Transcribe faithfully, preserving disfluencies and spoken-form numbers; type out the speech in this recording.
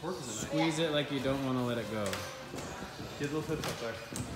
torque is it? Squeeze it like you don't want to let it go. Get those hips up there.